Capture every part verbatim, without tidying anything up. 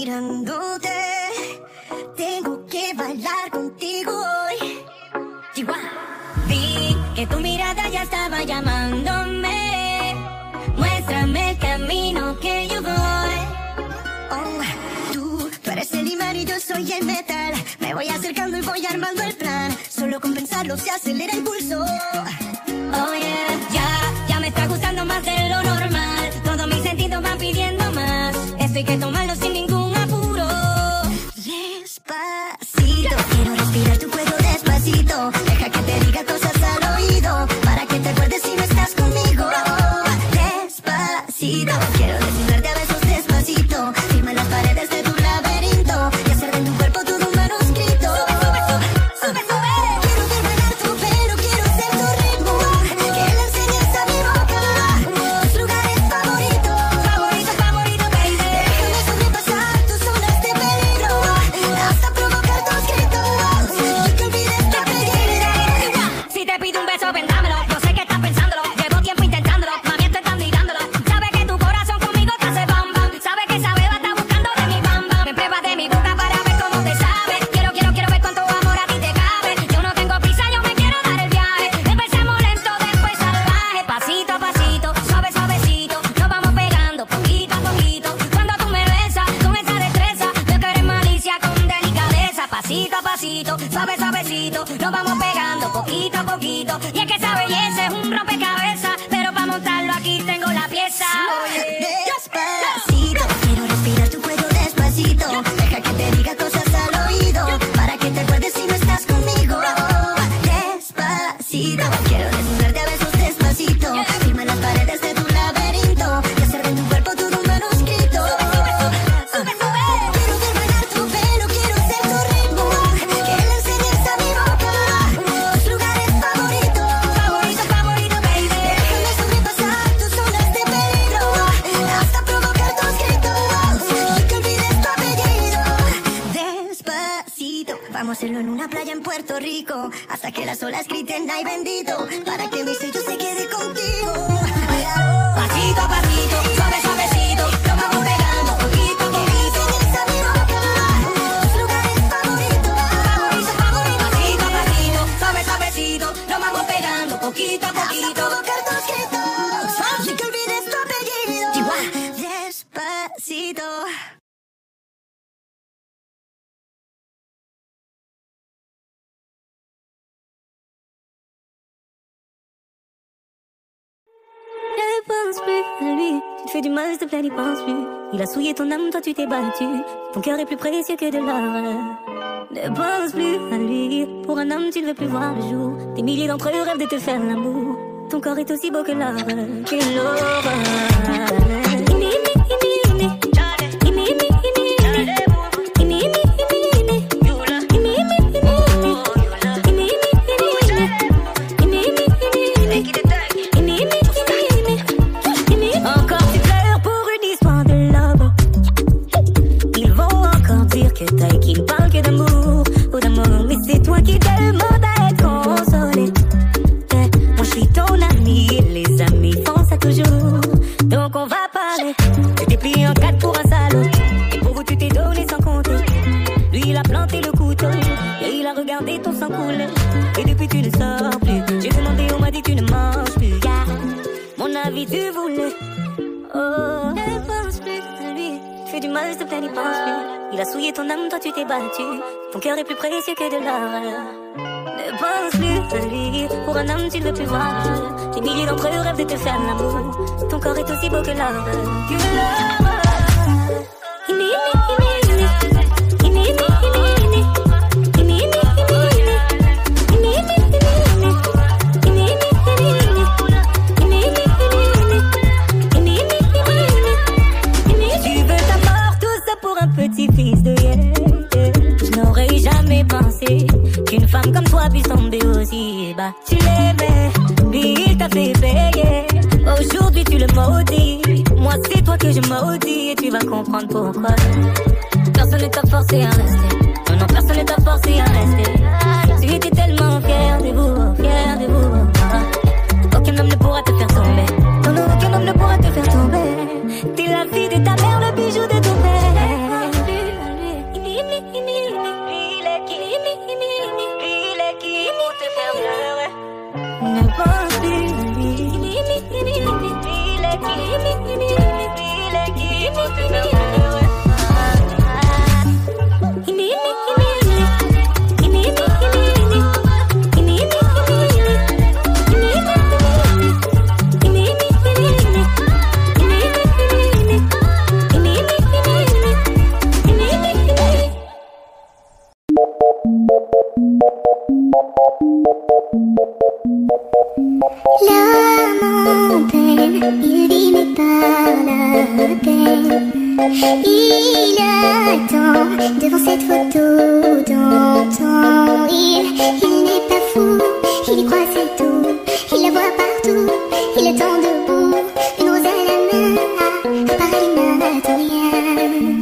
mirándote. Tengo que bailar contigo hoy. Chihuahua. Vi que tu mirada ya estaba llamándome. Muéstrame el camino que yo voy. Oh, tú, tú eres el imán y yo soy el metal. Me voy acercando y voy armando el plan. Solo con pensarlo se acelera el pulso. Oh yeah, ya, ya me está gustando más de lo normal. Todos mis sentidos van pidiendo más. Esto hay que tomarlo sin ningún apuro. Despacito, quiero respirar tu cuello despacito. Deja que te diga cosas al oído, para que te acuerdes si no estás conmigo. Despacito, quiero desnudarte a besos despacito. Firma las paredes de tu laberinto y hacer de tu cuerpo todo un manuscrito. Sube, sube, sube, sube. Quiero ver bailar tu pelo, quiero ser tu ritmo. Que le enseñes a mi boca tus lugares favoritos. Favorito, favorito, baby. Déjame sobrepasar tus zonas de peligro hasta provocar tus gritos y que olvides tu apellido. Si te pido un beso, vendámelo. Yo sé que estás pensándolo. Llevo tiempo intentándolo. Mami, estoy tan mirándolo. Sabe que tu corazón conmigo te hace bam bam. Sabe que esa beba está buscando de mi bam bam. Me prueba de mi boca para ver cómo te sabe. Quiero, quiero, quiero ver cuánto amor a ti te cabe. Yo no tengo prisa, yo me quiero dar el viaje. Empecemos lento, después salvaje. Pasito a pasito, suave, suavecito. Nos vamos pegando poquito a poquito. Cuando tú me besas con esa destreza, veo que eres malicia con delicadeza. Pasito a pasito, suave, suavecito. Nos vamos pegando poquito a poquito. Y es que esa belleza es un rompecabezas, pero para montarlo aquí tengo la pieza. Despacito, quiero respirar tu cuello despacito. Deja que te diga cosas al oído, para que te acuerdes si no estás conmigo. Despacito, quiero desnudarte a besos despacito. Firma las paredes de tu laberinto y hacer de tu cuerpo todo un manuscrito. Sube, sube, quiero ver bailar tu pelo, quiero ser tu ritmo. Que le enseñes a mi boca tus lugares favoritos. Favorito, favorito, baby. Déjame sobrepasar tus zonas de peligro hasta provocar tus gritos y que olvides tu apellido. Despacito, vamos a hacerlo en una playa en Puerto Rico hasta que las olas griten ay bendito, para que mi sello se quede contigo. Pasito a pasito, suave, suavecito, nos vamos pegando poquito a poquito. Enseñes a mi boca tus lugares favoritos. Favorito, favorito. Pasito a pasito, suave, suavecito, nos vamos pegando poquito a poquito. Hasta provocar tus gritos y que olvides tu apellido. Chihuahua. Despacito. Ne pense plus à lui, tu te fais du mal, s'il te plaît, n'y pense plus. Il a souillé ton âme, toi tu t'es battu. Ton cœur est plus précieux que de l'or. Ne pense plus à lui, pour un homme tu ne veux plus voir le jour. Des milliers d'entre eux rêvent de te faire l'amour. Ton corps est aussi beau que l'or, que l'or. Que t'ailles qui ne parle que d'amour, ou d'amour, mais c'est toi qui demande à être consolé. Eh, moi je suis ton ami, et les amis font ça toujours. Donc on va parler. Tu t'es plié en quatre pour un salaud, et pour vous tu t'es donné sans compter. Lui il a planté le couteau, et il a regardé ton sang couler. Et depuis tu ne sors plus. J'ai demandé, on m'a dit tu ne manges plus. Yeah. Mon avis tu voulais. Oh, ne pense plus à lui. Tu fais du mal, s'il te plaît, n'y pense plus. Il a souillé ton âme, toi tu t'es battu. Ton cœur est plus précieux que de l'or. Ne pense plus à lui. Pour un homme tu ne veux plus voir. Des milliers d'entre eux rêvent de te faire l'amour. Ton corps est aussi beau que l'or. Que l'or. Petit-fils de yeah, yeah. Je n'aurais jamais pensé qu'une femme comme toi puisse tomber aussi bas. Tu l'aimais, lui il t'a fait payer. Aujourd'hui tu le maudis. Moi c'est toi que je maudis et tu vas comprendre pourquoi. Personne ne t'a forcé à rester. Non, non, personne ne t'a forcé à rester. Tu étais tellement fier de vous, fier de vous. Aucun homme ne pourra te faire tomber. Non, non, aucun homme ne pourra te faire tomber. T'es la fille de ta mère, le bijou de ton père. Il attend devant cette photo d'antan. Il, il n'est pas fou, il y croit c'est tout. Il la voit partout, il attend debout. Une rose à la main, à part il n'attend rien.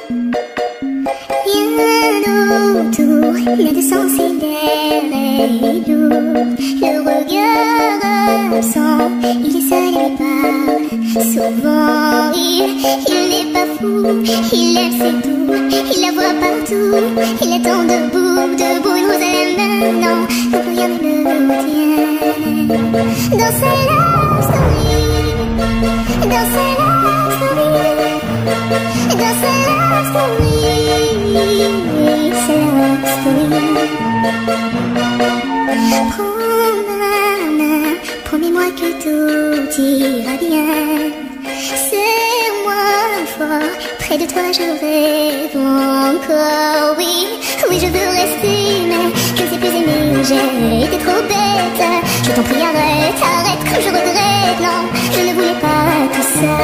Rien autour, il a de sens et l'air est lourd. Le regard absent, il est seul et parle. Souvent il, il n'est pas fou, il aime c'est tout. Il la voit partout, il attend debout, debout, une rose à la main. Non, non plus rien ne le retient. Dans sa love story, dans sa love story, dans sa love story, sa love story. Prends ma main, promets-moi que tout ira bien. Serre-moi fort, près de toi je rêve encore. Oui, oui je veux rester, mais je ne sais plus aimer, j'ai été trop bête. Je t'en prie arrête, arrête comme je regrette. Non, je ne voulais pas tout ça.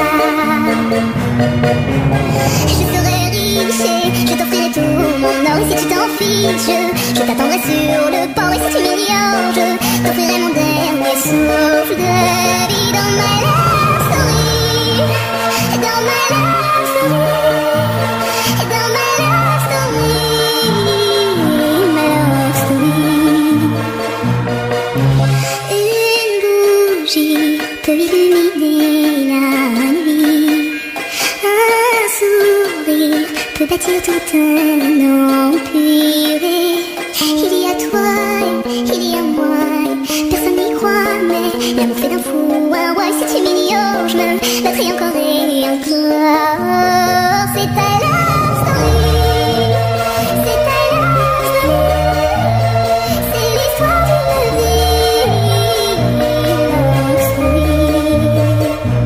Je serai riche et je t'offrirai tout mon or. Et si tu t'en fiches, je t'attendrai sur le port. Et si tu m'ignores, je t'offrirai mon dernier souffle de vie. Dans ma love story, dans ma love story, dans ma love story, ma love story. Une bougie peut illuminer la nuit. Un sourire peut bâtir tout un empire. Il y a toi, il y a moi, personne n'y croit, mais l'amour fait d'un fou un roi. Si tu m'ignores, je me battrai encore et encore. C'est ta love story, c'est ta love story, c'est l'histoire d'une vie, love story.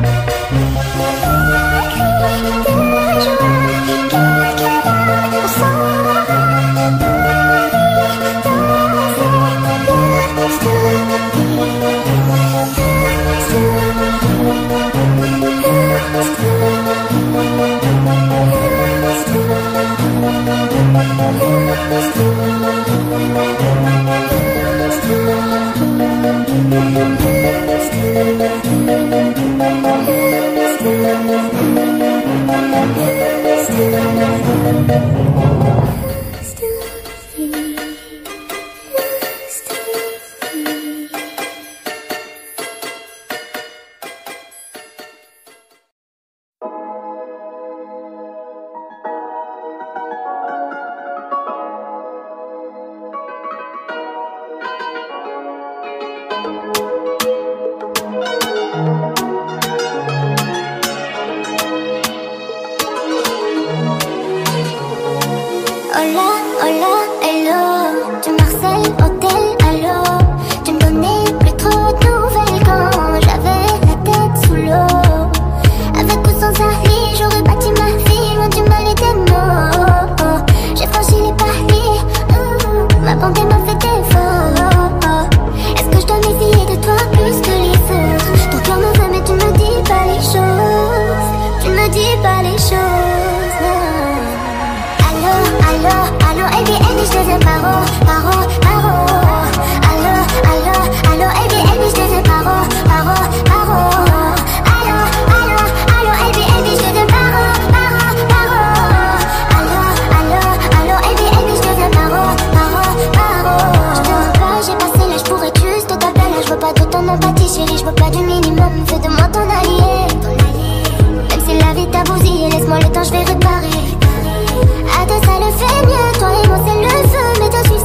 Un cri de joie, quelqu'un d'autre s'en laisse-moi le temps, je vais réparer. À deux ça le fait mieux, toi et moi c'est le feu. Mais toi suis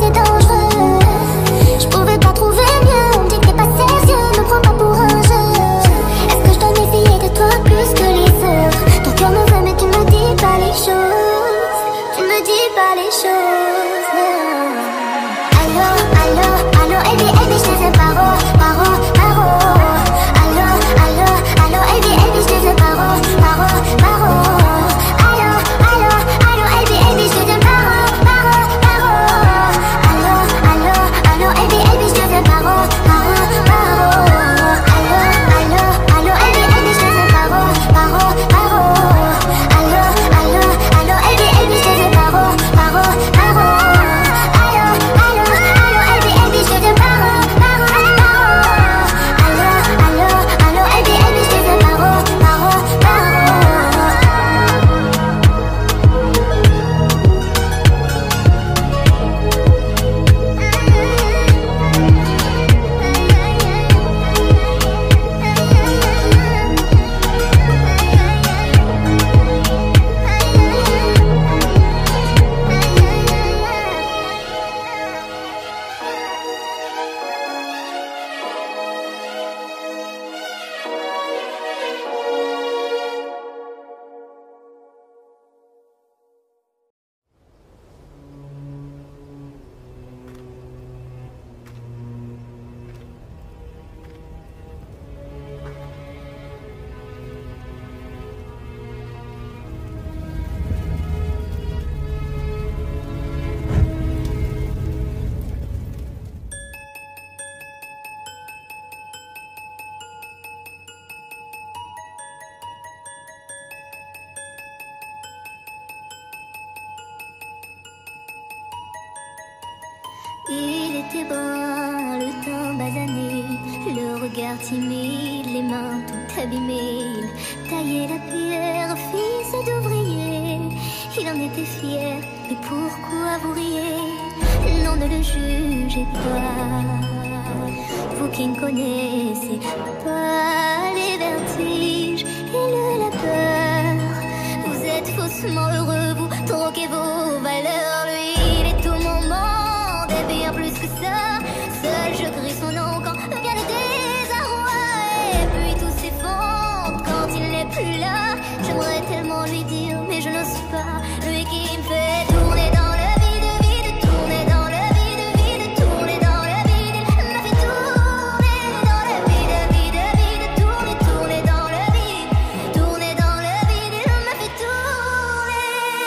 Il était brun, le teint basané, le regard timide, les mains tout abîmées. Il taillait la pierre, fils d'ouvrier. Il en était fier, mais pourquoi vous riez? Non, ne le jugez pas, vous qui ne connaissez pas les vertiges et le la peur. Vous êtes faussement heureux, vous troquez vos valeurs. Lui, il est tout mon monde et bien plus que ça. Seul je crie son nom quand vient le désarroi. Et puis tout s'effondre quand il n'est plus là. J'aimerais tellement lui dire, mais je n'ose pas. Lui qui me fait tourner dans le vide, vide, tourner dans le vide, vide, tourner dans le vide. Il m'a fait tourner dans le vide, vide, vide, tourner, tourner dans le vide, tourner dans le vide. Il m'a fait tourner.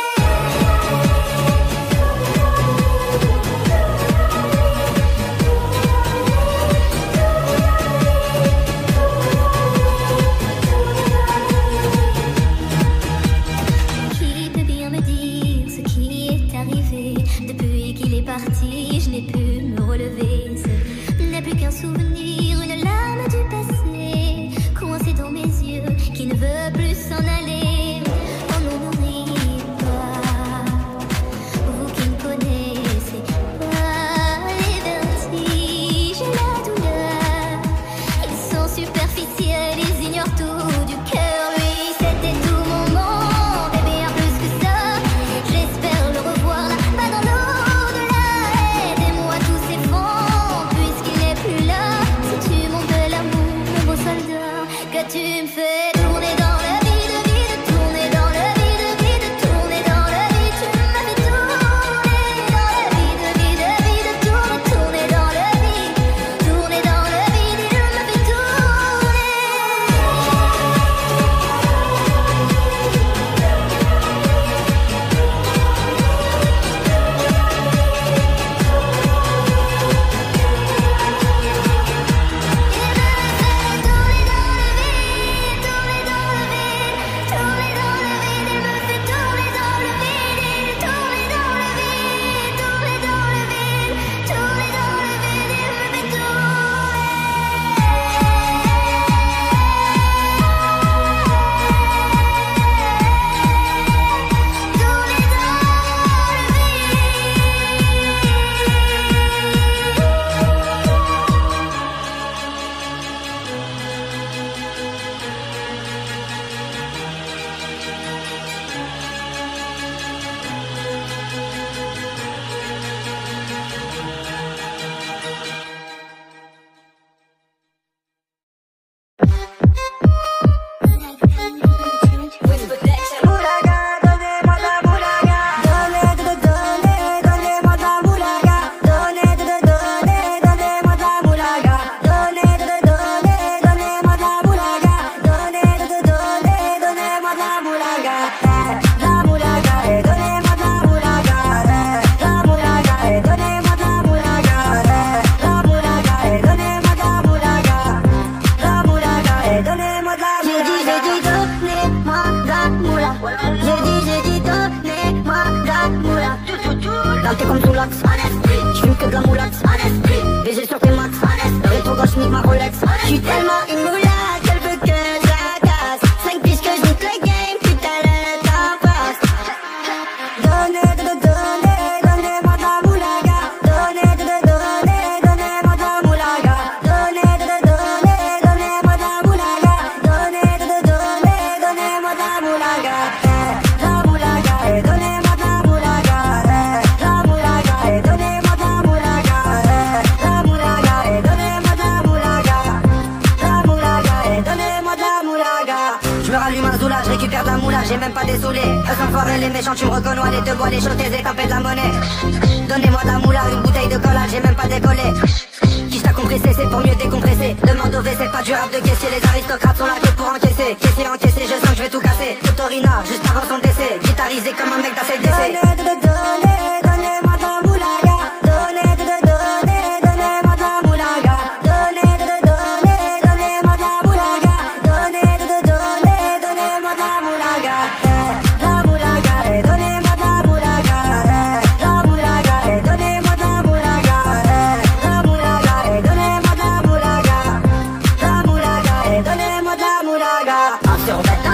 Qui peut bien me dire ce qui est arrivé? Depuis qu'il est parti, je n'ai pu me relever. Ce n'est plus qu'un souvenir, une lame du passé, coincée dans mes yeux, qui ne veut plus s'en aller. Oh non, ne riez pas, vous qui ne connaissez pas les vertiges et la douleur. Ils sont superficiels, ils ignorent tout du cœur. Lui, c'était tout mon monde et bien plus que ça. J'espère le revoir là-bas dans l'au-delà. Aidez-moi, tout s'effondre puisqu'il n'est plus là. Si tu montes de l'amour, le beau soldat, que tu me fais tourner dans le vide, vide, tourner dans le vide, vide, tourner dans le vide. Tu m'as fait tourner dans le vide, vide, vide, tourner, tourner dans le vide, tourner dans le vide. Il m'a fait tourner. T'es comme sous l'axe, j'fume que de la moulax, B G sur tes max, rétro gauche nique ma Rolex. J'suis tellement une moulax, elle veut que je la casse. Cinq piges que je nique le game, putain elle est en face. Donnez, donnez, donnez, donnez-moi de la moulaga. Donnez, donnez, donnez, donnez-moi de la moulaga. Donnez, donnez, donnez, donnez-moi de la moulaga. Donnez, donnez, donnez, donnez-moi de la moulaga. La moulaga, et donnez-moi de la moulaga. La moulaga, et donnez-moi de la moulaga. La moulaga, et donnez-moi de la moulaga. La moulaga, et donnez-moi de la moulaga. Je me rallume un zoula, je récupère de la moula, j'ai même pas désolé. Eux enfoirés les méchants, tu me reconnais, les deux bois, les chauds, tes étapes et de la monnaie. Donnez-moi de la moula, une bouteille de cola, j'ai même pas décollé. Qui t'a compressé, c'est pour mieux décompresser. Demande au V, c'est pas du rap de caissier, les aristocrates sont là que pour encaisser. Caissier, encaissé, je sens que je vais tout casser. Autorina, juste avant son décès, guitarisé comme un mec d'A C D C. Donnez, donnez, donnez, donnez-moi de la moulaga. Donnez, donnez, donnez, donnez-moi de la moulaga. Donnez, donnez, donnez, donnez-moi de la moulaga. Donnez, donnez, donnez, donnez-moi de la moulaga. La moulaga, et donnez-moi de la moulaga. La moulaga, et donnez-moi de la moulaga. sur bâton.